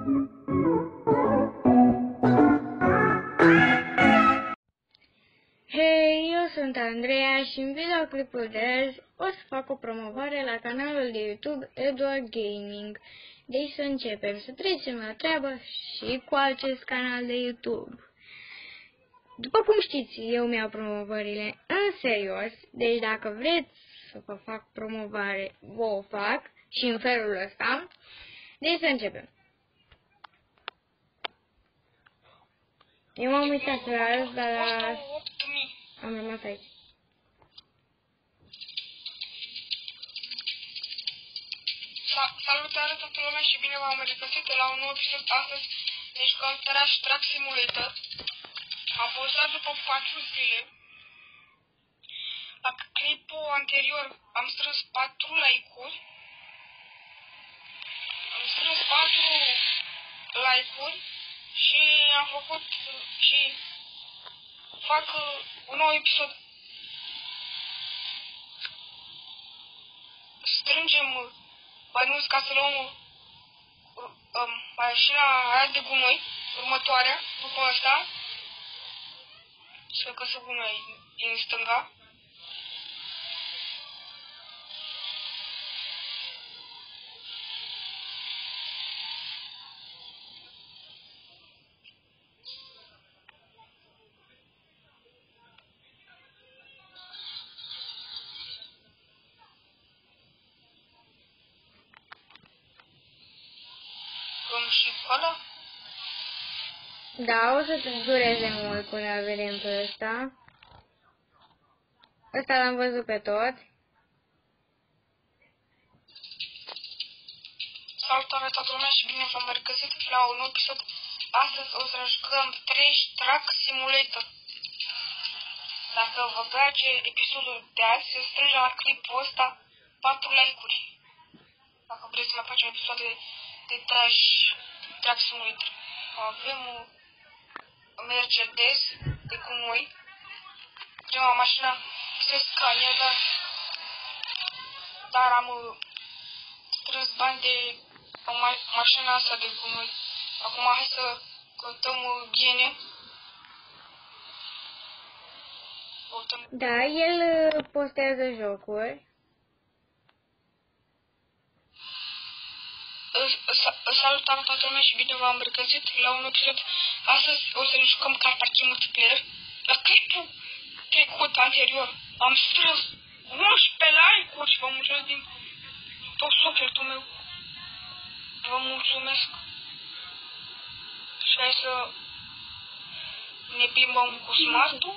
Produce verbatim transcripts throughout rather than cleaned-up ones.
Hei, eu sunt Andreea și în videoclipul de azi o să fac o promovare la canalul de YouTube Eduard Gaming. Deci să începem, să trecem la treabă și cu acest canal de YouTube. După cum știți, eu mi-au promovările în serios, deci dacă vreți să vă fac promovare, vă o fac și în felul ăsta. Deci să începem. Eu m-am uitat la azi, dar am rămas aici. Salutare toată lumea și bine v-am regăsit la un nou episod astăzi. Deci Counter Truck Simulator. Am postat după patru zile. La clipul anterior am strâns patru like-uri. Am strâns patru like-uri și am făcut și fac un nou episod. Strângem bănuți ca să luăm um, mașina aia de gunoi, următoarea, după asta. Sper că se gunoi din stânga. Și ăla? Da, o să dureze mult până vedem pe ăsta. Ăsta l-am văzut pe tot. Salutare toată lumea și bine v-am regăsit la un nou episod. Astăzi o să jucăm trei Truck Simulator. Dacă vă place episodul de azi, se strânge la clipul ăsta patru like-uri. Dacă vreți să mai facem episoade de trash Truck Simulator. Avem un Mercedes de gunoi. Prima mașină se Scania, dar, dar am strâns bani de ma mașina asta de gunoi. Acum hai să căutăm ghiene. Da, el postează jocuri. Salutare toată lumea și bine v-am regăsit la un episod. Astăzi o să ne jucăm Car Parking Multiplayer. La clipul trecut anterior am strâns unsprezece like-uri și vă mulțumesc din tot sufletul meu. Vă mulțumesc. Și hai să ne plimbăm cu smart-ul.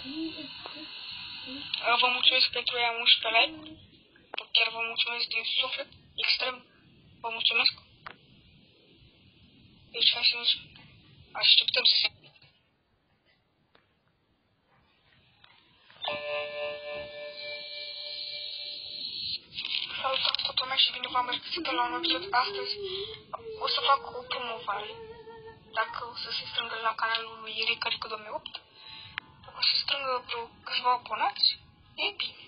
Vă mulțumesc pentru ea unsprezece like-uri. Chiar vă mulțumesc din suflet, extrem. Vă mulțumesc. Deci hai să ne așteptăm să se... Salutare toată lumea și bine v-am regăsit la un episod. Astăzi o să fac o promovare. Dacă o să se strângă la canalul lui Ericarică două mii opt, dacă o să se strângă vreo câțiva abonați, e bine.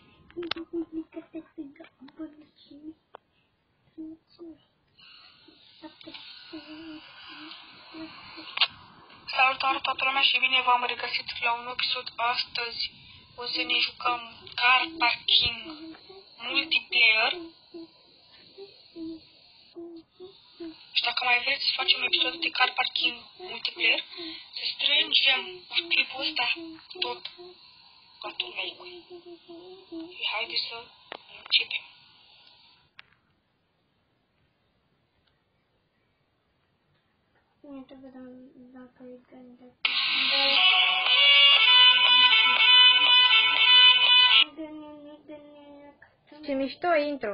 Salutare toată lumea și bine v-am regăsit la un episod. Astăzi o să ne jucăm Car Parking Multiplayer. Și dacă mai vreți să facem episod de Car Parking Multiplayer, să strângem la clipul ăsta tot patru like-uri. Și haideți să începem. Să vedem dacă îi gândesc. Ce mișto intro!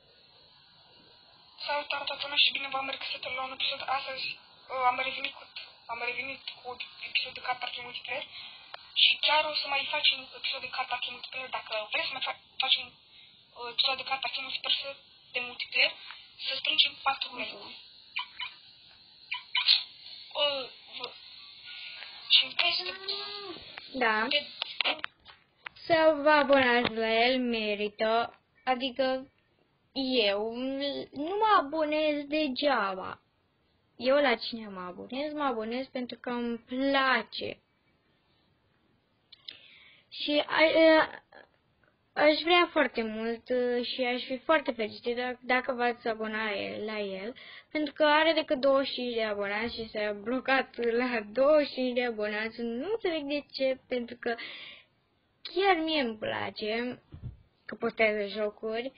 Salutare toată lumea și bine v-am regăsit la un episod. Astăzi uh, am revenit cu am revenit cu episod de Car Parking Multiplayer și chiar o să mai facem episod de Car Parking Multiplayer. Dacă vreți să mai fa facem uh, episod de Car Parking Multiplayer de multiplayer, să strângem patru like-uri. Uh, și da. Să vă abonați la el, merită. Adică eu nu mă abonez degeaba. eu la cine mă abonez? Mă abonez pentru că îmi place. Și a, a, aș vrea foarte mult și aș fi foarte fericită dacă v-ați abona la el, pentru că are decât douăzeci și cinci de abonați și s-a blocat la douăzeci și cinci de abonați. Nu înțeleg de ce, pentru că chiar mie îmi place că postează jocuri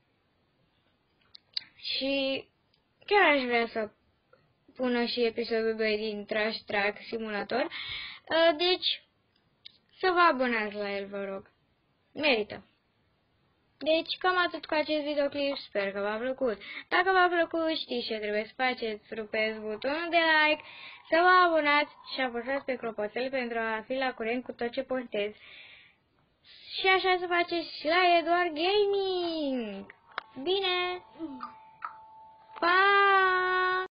și chiar aș vrea să pună și episodul doi din Trash Truck Simulator. Deci, să vă abonați la el, vă rog. Merită. Deci, cam atât cu acest videoclip, sper că v-a plăcut. Dacă v-a plăcut, știți ce trebuie să faceți, rupeți butonul de like, să vă abonați și apăsați pe clopoțel pentru a fi la curent cu tot ce postez. Și așa să faceți și la Eduard Gaming. Bine! Pa!